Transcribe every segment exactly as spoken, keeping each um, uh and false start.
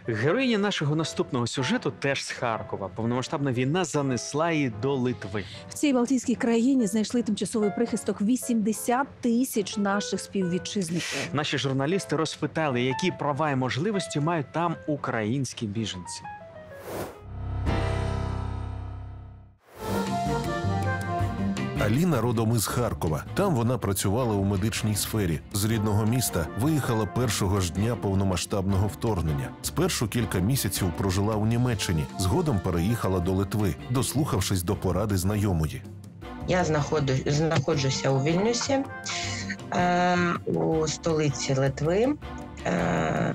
Героїня нашого наступного сюжету теж з Харкова. Повномасштабна війна занесла її до Литви. В цій Балтійській країні знайшли тимчасовий прихисток вісімдесят тисяч наших співвітчизників. Наші журналісти розпитали, які права і можливості мають там українські біженці. Аліна родом із Харкова. Там вона працювала у медичній сфері. З рідного міста виїхала першого ж дня повномасштабного вторгнення. Спершу кілька місяців прожила у Німеччині, згодом переїхала до Литви, дослухавшись до поради знайомої. Я знаходжу, знаходжуся у Вільнюсі, е, у столиці Литви. Е,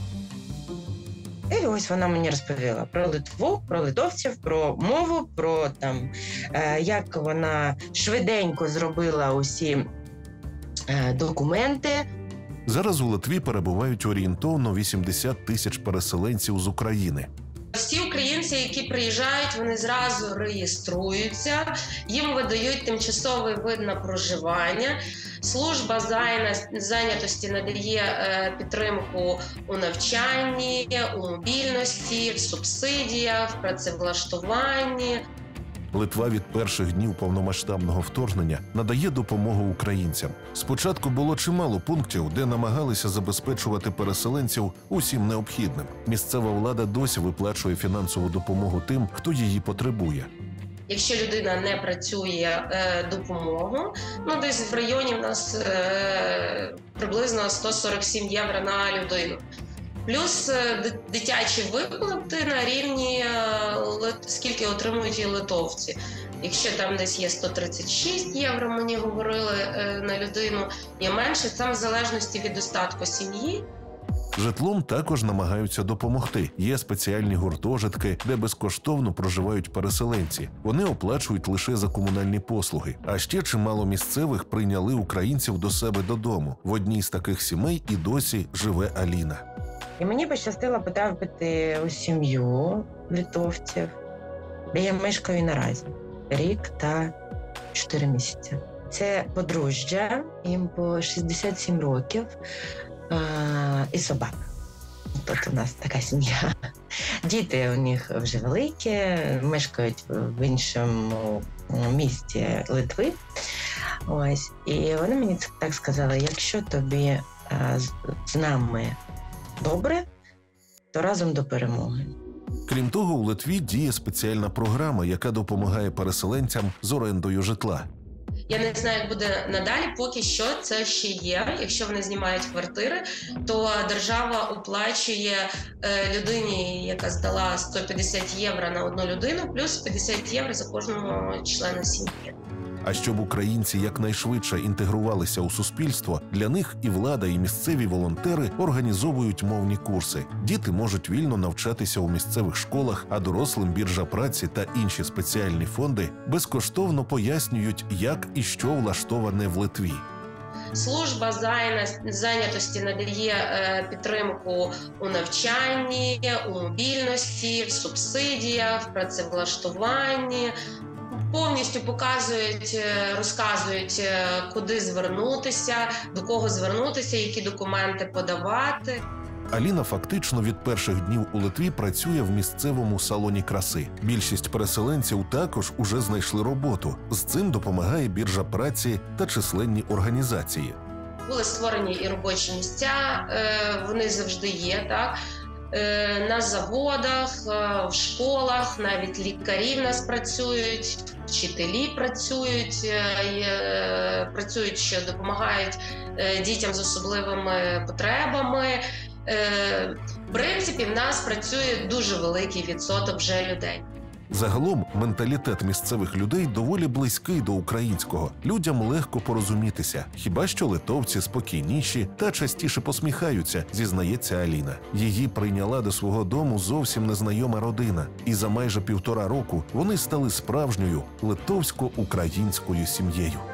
І ось вона мені розповіла про Литву, про литовців, про мову, про там, е, як вона швиденько зробила усі е, документи. Зараз у Литві перебувають орієнтовно вісімдесят тисяч переселенців з України. Всі українці, які приїжджають, вони зразу реєструються, їм видають тимчасовий вид на проживання. Служба зайнятості надає підтримку у навчанні, у мобільності, в субсидіях, в працевлаштуванні. Литва від перших днів повномасштабного вторгнення надає допомогу українцям. Спочатку було чимало пунктів, де намагалися забезпечувати переселенців усім необхідним. Місцева влада досі виплачує фінансову допомогу тим, хто її потребує. Якщо людина не працює, допомогу, ну десь в районі в нас е, приблизно сто сорок сім євро на людину. Плюс дитячі виплати на рівні, скільки отримують і литовці. Якщо там десь є сто тридцять шість євро, мені говорили, на людину, є менше, це в залежності від достатку сім'ї. Житлом також намагаються допомогти. Є спеціальні гуртожитки, де безкоштовно проживають переселенці. Вони оплачують лише за комунальні послуги. А ще чимало місцевих прийняли українців до себе додому. В одній з таких сімей і досі живе Аліна. І мені пощастило потрапити у сім'ю литовців, де я мешкаю наразі рік та чотири місяці. Це подружжя, їм по шістдесят сім років а, і собака. Тут у нас така сім'я. Діти у них вже великі, мешкають в іншому місті Литви. Ось. І вони мені так сказали, якщо тобі а, з, з нами добре, то разом до перемоги. Крім того, у Литві діє спеціальна програма, яка допомагає переселенцям з орендою житла. Я не знаю, як буде надалі, поки що це ще є. Якщо вони знімають квартири, то держава оплачує людині, яка здала сто п'ятдесят євро на одну людину, плюс п'ятдесят євро за кожного члена сім'ї. А щоб українці якнайшвидше інтегрувалися у суспільство, для них і влада, і місцеві волонтери організовують мовні курси. Діти можуть вільно навчатися у місцевих школах, а дорослим біржа праці та інші спеціальні фонди безкоштовно пояснюють, як і що влаштоване в Литві. Служба зайнятості надає підтримку у навчанні, у мобільності, в субсидіях, в працевлаштуванні. Повністю показують, розказують, куди звернутися, до кого звернутися, які документи подавати. Аліна фактично від перших днів у Литві працює в місцевому салоні краси. Більшість переселенців також уже знайшли роботу. З цим допомагає біржа праці та численні організації. Були створені і робочі місця, вони завжди є, так? На заводах, в школах, навіть лікарі в нас працюють, вчителі працюють, працюють, що допомагають дітям з особливими потребами. В принципі, в нас працює дуже великий відсоток вже людей. Загалом, менталітет місцевих людей доволі близький до українського. Людям легко порозумітися. Хіба що литовці спокійніші та частіше посміхаються, зізнається Аліна. Її прийняла до свого дому зовсім незнайома родина. І за майже півтора року вони стали справжньою литовсько-українською сім'єю.